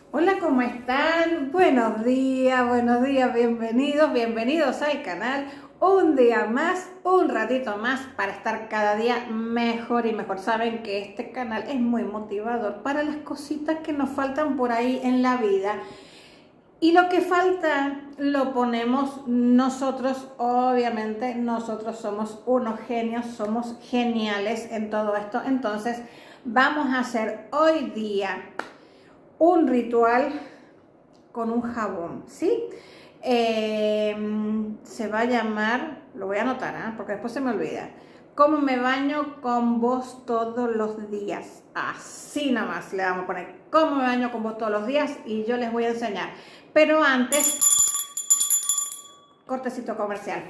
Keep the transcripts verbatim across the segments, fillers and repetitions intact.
Hola, ¿cómo están? Buenos días, buenos días, bienvenidos, bienvenidos al canal. Un día más, un ratito más para estar cada día mejor y mejor. Saben que este canal es muy motivador para las cositas que nos faltan por ahí en la vida. Y lo que falta lo ponemos nosotros, obviamente nosotros somos unos genios, somos geniales en todo esto. Entonces vamos a hacer hoy día un ritual con un jabón, ¿sí? Eh, se va a llamar, lo voy a anotar, ¿eh? Porque después se me olvida. ¿Cómo me baño con vos todos los días? Así nada más le vamos a poner, ¿cómo me baño con vos todos los días? Y yo les voy a enseñar. Pero antes, cortecito comercial.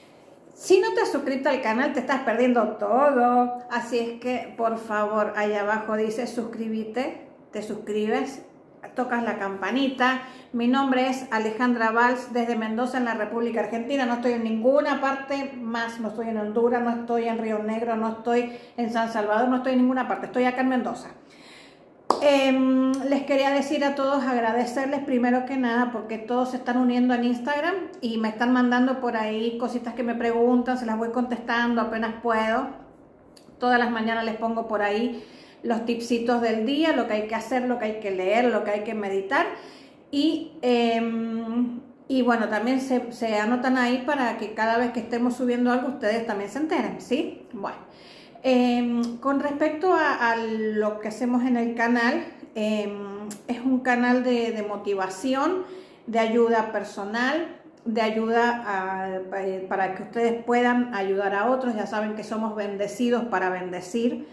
Si no te has suscrito al canal, te estás perdiendo todo. Así es que, por favor, ahí abajo dice suscríbete, te suscribes, tocas la campanita. Mi nombre es Alejandra Valls, desde Mendoza, en la República Argentina. No estoy en ninguna parte más, no estoy en Honduras, no estoy en Río Negro, no estoy en San Salvador, no estoy en ninguna parte, estoy acá en Mendoza. Eh, les quería decir a todos, agradecerles primero que nada porque todos se están uniendo en Instagram y me están mandando por ahí cositas que me preguntan, se las voy contestando apenas puedo. Todas las mañanas les pongo por ahí los tipsitos del día, lo que hay que hacer, lo que hay que leer, lo que hay que meditar y, eh, y bueno, también se, se anotan ahí para que cada vez que estemos subiendo algo ustedes también se enteren, ¿sí? Bueno. Eh, con respecto a, a lo que hacemos en el canal, eh, es un canal de, de motivación, de ayuda personal, de ayuda a, para que ustedes puedan ayudar a otros. Ya saben que somos bendecidos para bendecir,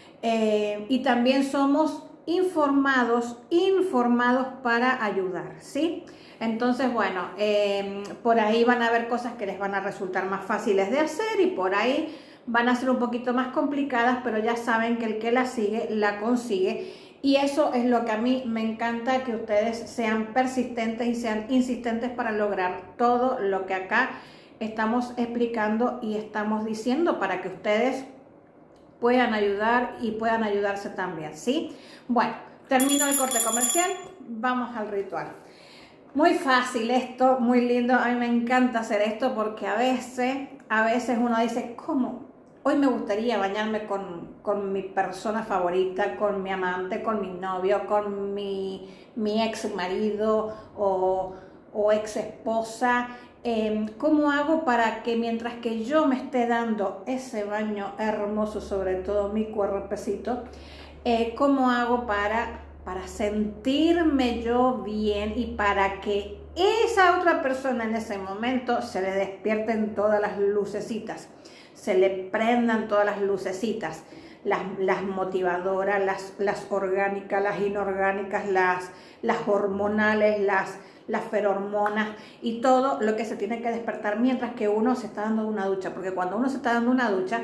eh, y también somos informados, informados para ayudar, ¿sí? Entonces, bueno, eh, por ahí van a haber cosas que les van a resultar más fáciles de hacer y por ahí van a ser un poquito más complicadas, pero ya saben que el que la sigue, la consigue. Y eso es lo que a mí me encanta, que ustedes sean persistentes y sean insistentes para lograr todo lo que acá estamos explicando y estamos diciendo para que ustedes puedan ayudar y puedan ayudarse también, ¿sí? Bueno, termino el corte comercial, vamos al ritual. Muy fácil esto, muy lindo, a mí me encanta hacer esto porque a veces, a veces uno dice, ¿cómo? Hoy me gustaría bañarme con, con mi persona favorita, con mi amante, con mi novio, con mi, mi ex marido o, o ex esposa. Eh, ¿Cómo hago para que mientras que yo me esté dando ese baño hermoso, sobre todo mi cuerpecito, eh, cómo hago para, para sentirme yo bien y para que esa otra persona en ese momento se le despierten todas las lucecitas? Se le prendan todas las lucecitas, las, las motivadoras, las, las orgánicas, las inorgánicas, las, las hormonales, las, las ferormonas y todo lo que se tiene que despertar mientras que uno se está dando una ducha, porque cuando uno se está dando una ducha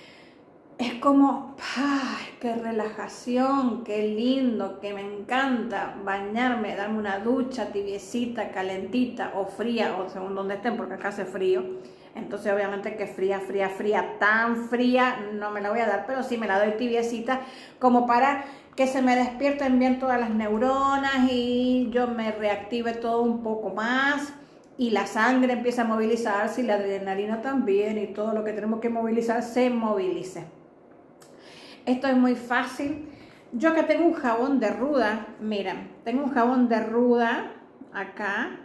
es como, ¡ay, qué relajación, qué lindo, que me encanta bañarme, darme una ducha tibiecita, calentita o fría, o según donde estén, porque acá hace frío? Entonces obviamente que fría, fría, fría, tan fría no me la voy a dar, pero sí me la doy tibiecita como para que se me despierten bien todas las neuronas y yo me reactive todo un poco más y la sangre empieza a movilizarse y la adrenalina también y todo lo que tenemos que movilizar se movilice. Esto es muy fácil. Yo acá tengo un jabón de ruda, miren, tengo un jabón de ruda acá.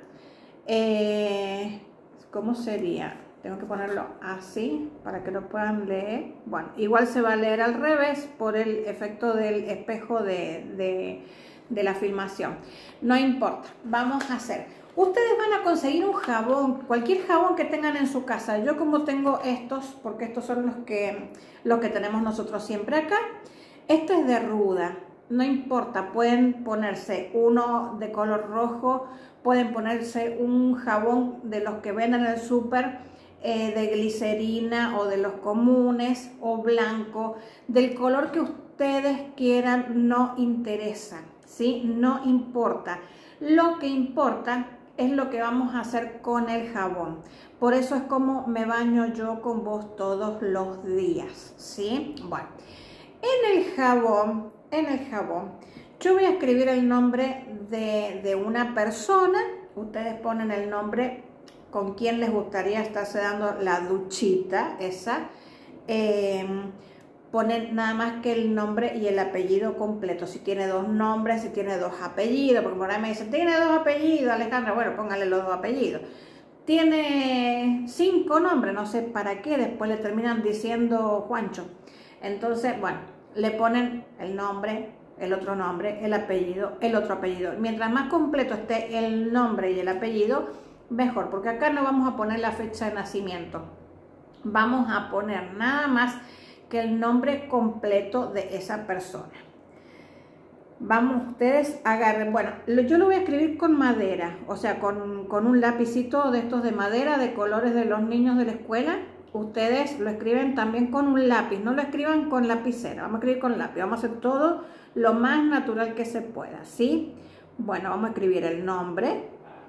Eh, ¿Cómo sería? Tengo que ponerlo así para que lo puedan leer. Bueno, igual se va a leer al revés por el efecto del espejo de, de, de la filmación. No importa, vamos a hacer. Ustedes van a conseguir un jabón, cualquier jabón que tengan en su casa. Yo como tengo estos, porque estos son los que, los que tenemos nosotros siempre acá. Este es de ruda, no importa, pueden ponerse uno de color rojo, pueden ponerse un jabón de los que venden en el súper, eh, de glicerina o de los comunes o blanco, del color que ustedes quieran, no interesa, ¿sí? No importa. Lo que importa es lo que vamos a hacer con el jabón. Por eso es como me baño yo con vos todos los días, ¿sí? Bueno, en el jabón, en el jabón, Yo voy a escribir el nombre de, de una persona. Ustedes ponen el nombre con quien les gustaría estarse dando la duchita, esa. Eh, ponen nada más que el nombre y el apellido completo. Si tiene dos nombres, si tiene dos apellidos, porque por ahí me dicen, tiene dos apellidos, Alejandra. Bueno, póngale los dos apellidos. Tiene cinco nombres, no sé para qué, después le terminan diciendo Juancho. Entonces, bueno, le ponen el nombre, el otro nombre, el apellido, el otro apellido. Mientras más completo esté el nombre y el apellido, mejor, porque acá no vamos a poner la fecha de nacimiento. Vamos a poner nada más que el nombre completo de esa persona. Vamos, ustedes agarren, bueno, yo lo voy a escribir con madera, o sea, con, con un lapicito de estos de madera, de colores de los niños de la escuela. Ustedes lo escriben también con un lápiz, no lo escriban con lapicera, vamos a escribir con lápiz, vamos a hacer todo lo más natural que se pueda, ¿sí? Bueno, vamos a escribir el nombre,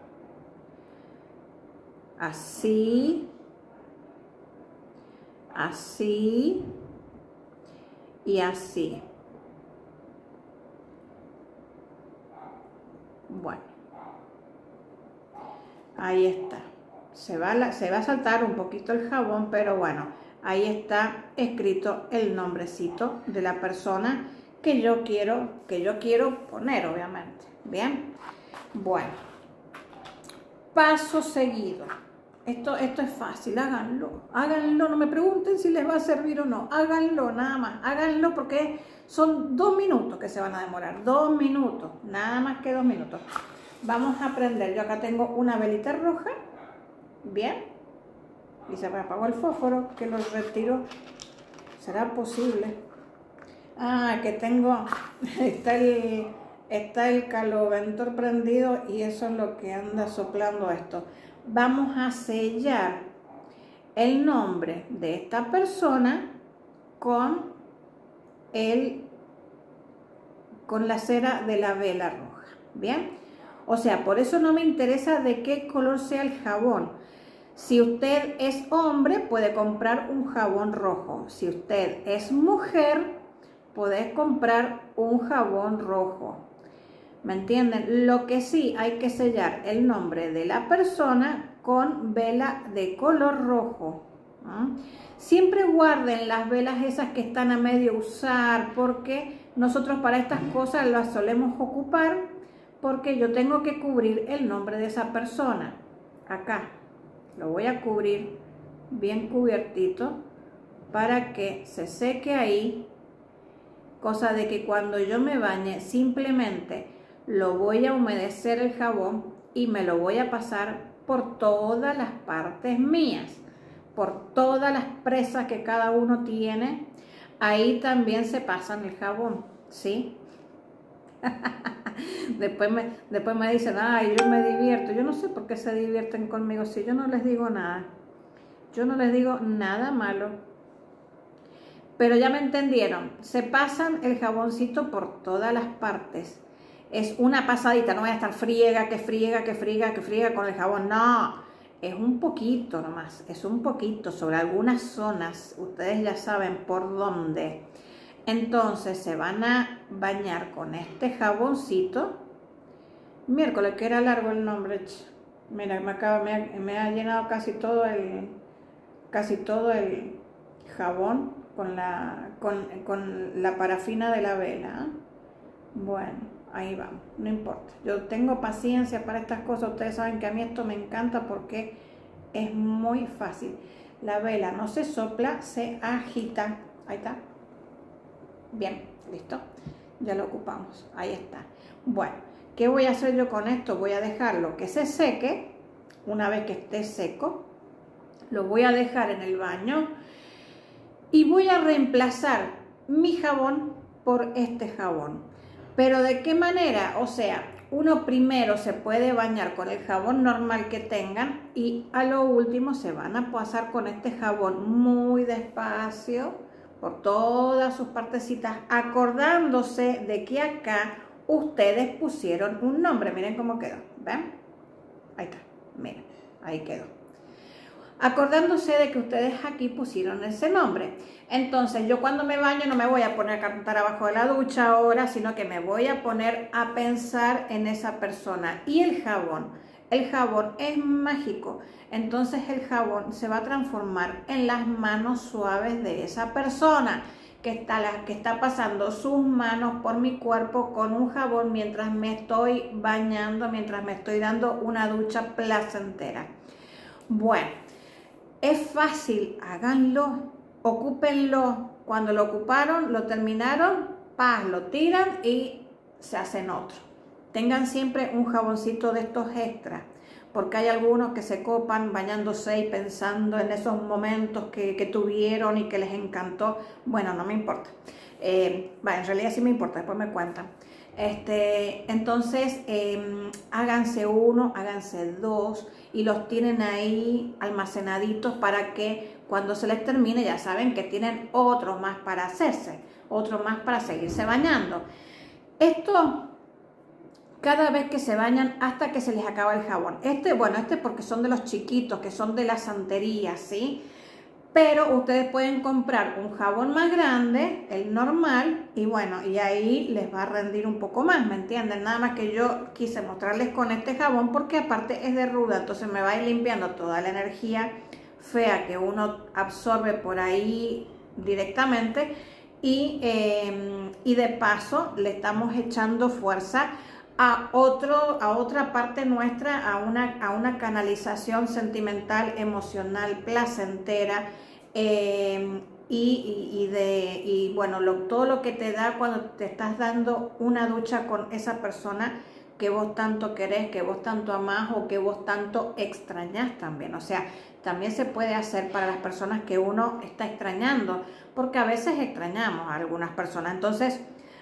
así, así y así. Bueno, ahí está. Se va, la, se va a saltar un poquito el jabón, pero bueno, ahí está escrito el nombrecito de la persona que yo quiero, que yo quiero poner, obviamente. Bien, bueno, paso seguido. Esto, esto es fácil, háganlo, háganlo, no me pregunten si les va a servir o no, háganlo nada más, háganlo porque son dos minutos que se van a demorar, dos minutos, nada más que dos minutos. Vamos a prender, yo acá tengo una velita roja, bien, y se me apagó el fósforo, que lo retiro, ¿será posible? Ah, que tengo, está el, está el caloventor prendido y eso es lo que anda soplando esto. Vamos a sellar el nombre de esta persona con el con la cera de la vela roja, ¿bien? O sea, por eso no me interesa de qué color sea el jabón. Si usted es hombre, puede comprar un jabón rojo. Si usted es mujer, puede comprar un jabón rojo. ¿Me entienden? Lo que sí hay que sellar el nombre de la persona con vela de color rojo. ¿Mm? Siempre guarden las velas esas que están a medio usar, porque nosotros para estas cosas las solemos ocupar, porque yo tengo que cubrir el nombre de esa persona. Acá lo voy a cubrir bien cubiertito para que se seque ahí, cosa de que cuando yo me bañe simplemente lo voy a humedecer el jabón y me lo voy a pasar por todas las partes mías, por todas las presas que cada uno tiene. Ahí también se pasan el jabón, ¿sí? después, me, después me dicen, ay, yo me divierto. Yo no sé por qué se divierten conmigo si yo no les digo nada. Yo no les digo nada malo. Pero ya me entendieron. Se pasan el jaboncito por todas las partes. Es una pasadita, no voy a estar friega, que friega, que friega, que friega con el jabón. No, es un poquito nomás, es un poquito sobre algunas zonas. Ustedes ya saben por dónde. Entonces se van a bañar con este jaboncito. Miércoles, que era largo el nombre. Mira, me, acaba, me, ha, me ha llenado casi todo el, casi todo el jabón con la, con, con la parafina de la vela. Bueno. Ahí vamos, no importa. Yo tengo paciencia para estas cosas. Ustedes saben que a mí esto me encanta porque es muy fácil. La vela no se sopla, se agita. Ahí está. Bien, listo. Ya lo ocupamos. Ahí está. Bueno, ¿qué voy a hacer yo con esto? Voy a dejarlo que se seque. Una vez que esté seco, lo voy a dejar en el baño y voy a reemplazar mi jabón por este jabón. Pero ¿de qué manera? O sea, uno primero se puede bañar con el jabón normal que tengan y a lo último se van a pasar con este jabón muy despacio por todas sus partecitas, acordándose de que acá ustedes pusieron un nombre. Miren cómo quedó, ¿ven? Ahí está, miren, ahí quedó. acordándose de que ustedes aquí pusieron ese nombre. Entonces yo cuando me baño no me voy a poner a cantar abajo de la ducha ahora, sino que me voy a poner a pensar en esa persona. Y el jabón, el jabón es mágico, entonces el jabón se va a transformar en las manos suaves de esa persona que está, la, que está pasando sus manos por mi cuerpo con un jabón mientras me estoy bañando, mientras me estoy dando una ducha placentera. Bueno, es fácil, háganlo, ocúpenlo. Cuando lo ocuparon, lo terminaron, paz, lo tiran y se hacen otro. Tengan siempre un jaboncito de estos extras, porque hay algunos que se copan bañándose y pensando en esos momentos que, que tuvieron y que les encantó. Bueno, no me importa. Eh, bueno, en realidad sí me importa, después me cuentan. Este, entonces, eh, háganse uno, háganse dos y los tienen ahí almacenaditos para que cuando se les termine ya saben que tienen otro más para hacerse, otro más para seguirse bañando. Esto cada vez que se bañan hasta que se les acaba el jabón. Este, bueno, este porque son de los chiquitos, que son de la santería, ¿sí? Pero ustedes pueden comprar un jabón más grande, el normal, y bueno, y ahí les va a rendir un poco más, ¿me entienden? Nada más que yo quise mostrarles con este jabón porque aparte es de ruda, entonces me va a ir limpiando toda la energía fea que uno absorbe por ahí directamente y, eh, y de paso le estamos echando fuerza a, otro, a otra parte nuestra, a una, a una canalización sentimental, emocional, placentera, eh, y, y, y, de, y bueno, lo, todo lo que te da cuando te estás dando una ducha con esa persona que vos tanto querés, que vos tanto amás o que vos tanto extrañás también. O sea, también se puede hacer para las personas que uno está extrañando, porque a veces extrañamos a algunas personas. Entonces,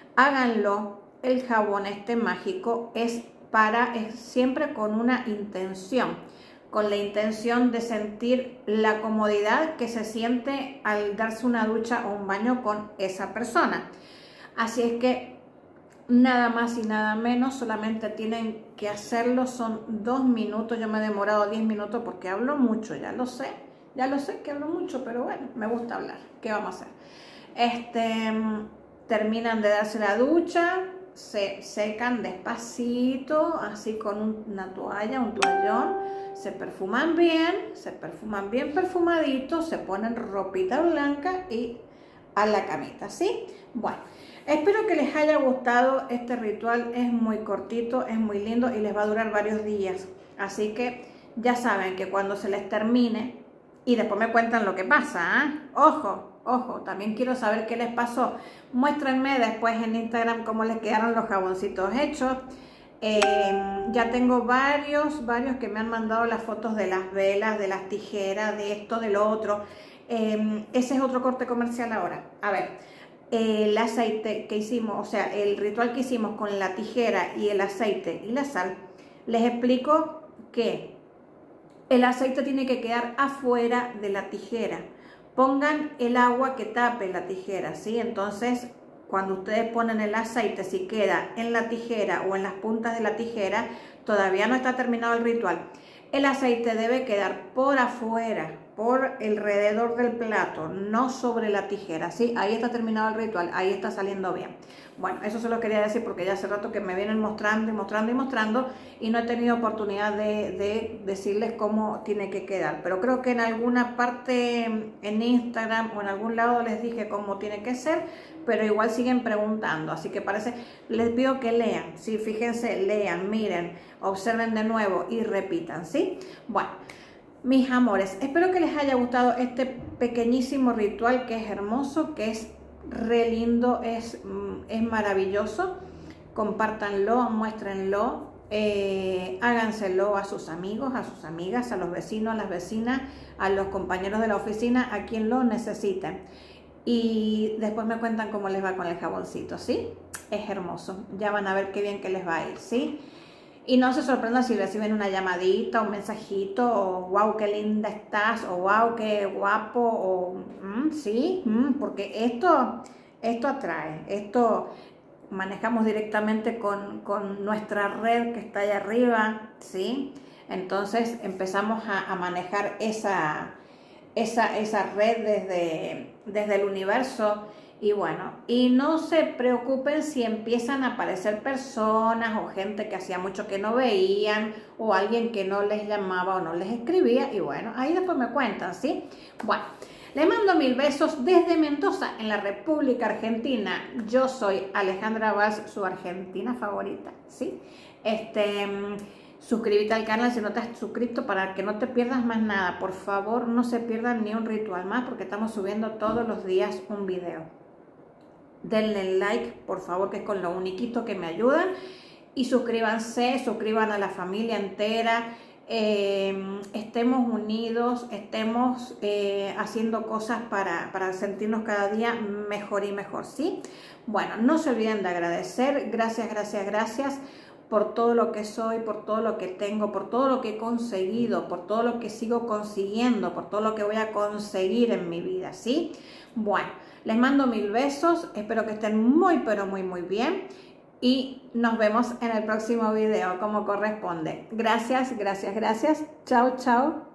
háganlo. El jabón este mágico es para, es siempre con una intención, con la intención de sentir la comodidad que se siente al darse una ducha o un baño con esa persona. Así es que nada más y nada menos, solamente tienen que hacerlo, son dos minutos. Yo me he demorado diez minutos porque hablo mucho, ya lo sé, ya lo sé que hablo mucho, pero bueno, me gusta hablar, ¿qué vamos a hacer? Este, terminan de darse la ducha, se secan despacito, así con una toalla, un toallón, se perfuman bien, se perfuman bien perfumaditos, se ponen ropita blanca y a la camita, ¿sí? Bueno, espero que les haya gustado este ritual, es muy cortito, es muy lindo y les va a durar varios días, así que ya saben que cuando se les termine, y después me cuentan lo que pasa, ¿eh? Ojo, ojo, también quiero saber qué les pasó. Muéstrenme después en Instagram cómo les quedaron los jaboncitos hechos. Eh, ya tengo varios, varios que me han mandado las fotos de las velas, de las tijeras, de esto, de lo otro. Eh, ese es otro corte comercial ahora. A ver, el aceite que hicimos, o sea, el ritual que hicimos con la tijera y el aceite y la sal, les explico que el aceite tiene que quedar afuera de la tijera. Pongan el agua que tape la tijera, ¿sí? Entonces, cuando ustedes ponen el aceite, si queda en la tijera o en las puntas de la tijera, todavía no está terminado el ritual. El aceite debe quedar por afuera, por alrededor del plato, no sobre la tijera, ¿sí? Ahí está terminado el ritual, ahí está saliendo bien. Bueno, eso se lo quería decir porque ya hace rato que me vienen mostrando y mostrando y mostrando y no he tenido oportunidad de, de decirles cómo tiene que quedar. Pero creo que en alguna parte en Instagram o en algún lado les dije cómo tiene que ser, pero igual siguen preguntando. Así que parece, les pido que lean, ¿sí? Fíjense, lean, miren, observen de nuevo y repitan, ¿sí? Bueno, mis amores, espero que les haya gustado este pequeñísimo ritual que es hermoso, que es re lindo, es, es maravilloso. Compártanlo, muéstrenlo, eh, háganselo a sus amigos, a sus amigas, a los vecinos, a las vecinas, a los compañeros de la oficina, a quien lo necesiten. Y después me cuentan cómo les va con el jaboncito, ¿sí? Es hermoso, ya van a ver qué bien que les va a ir, ¿sí? Y no se sorprendan si reciben una llamadita, un mensajito, o wow, qué linda estás, o wow, qué guapo, o mm, sí, mm, porque esto, esto atrae, esto manejamos directamente con, con nuestra red que está ahí arriba, ¿sí? Entonces empezamos a, a manejar esa, esa, esa red desde, desde el universo. Y bueno, y no se preocupen si empiezan a aparecer personas o gente que hacía mucho que no veían, o alguien que no les llamaba o no les escribía, y bueno, ahí después me cuentan, ¿sí? Bueno, les mando mil besos desde Mendoza, en la República Argentina. Yo soy Alejandra Valls, su argentina favorita, ¿sí? Este, suscríbete al canal si no te has suscrito para que no te pierdas más nada. Por favor, no se pierdan ni un ritual más, porque estamos subiendo todos los días un video. Denle like, por favor, que es con lo uniquito que me ayudan. Y suscríbanse, suscriban a la familia entera. Eh, estemos unidos, estemos eh, haciendo cosas para, para sentirnos cada día mejor y mejor, ¿sí? Bueno, no se olviden de agradecer. Gracias, gracias, gracias por todo lo que soy, por todo lo que tengo, por todo lo que he conseguido, por todo lo que sigo consiguiendo, por todo lo que voy a conseguir en mi vida, ¿sí? Bueno, les mando mil besos, espero que estén muy, pero muy, muy bien. Y nos vemos en el próximo video como corresponde. Gracias, gracias, gracias. Chao, chao.